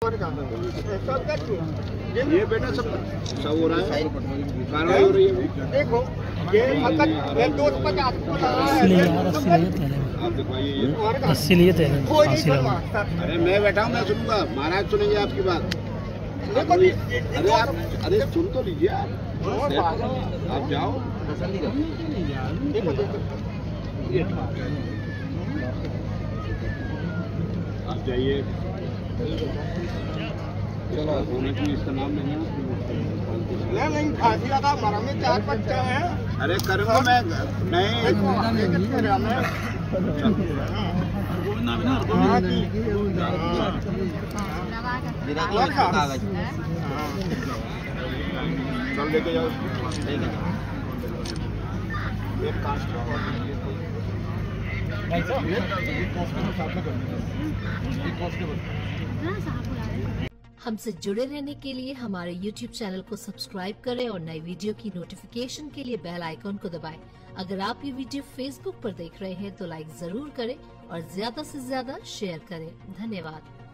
ये बेटा सब हो रहा है, कार्रवाई हो रही है। देखो ये असलियत है। अरे मैं बैठा हूँ, मैं सुनूंगा, महाराज सुनेंगे आपकी बात। अरे सुन तो लीजिए आप जाओ। आप जाइए, होने की इसका नाम नहीं फांसी लगा हमारा में 4 बच्चे हैं। अरे करूँगा मैं नहीं चल लेके जाओ। हमसे जुड़े रहने के लिए हमारे YouTube चैनल को सब्सक्राइब करें और नई वीडियो की नोटिफिकेशन के लिए बेल आइकॉन को दबाएं। अगर आप ये वीडियो Facebook पर देख रहे हैं तो लाइक जरूर करें और ज्यादा से ज्यादा शेयर करें। धन्यवाद।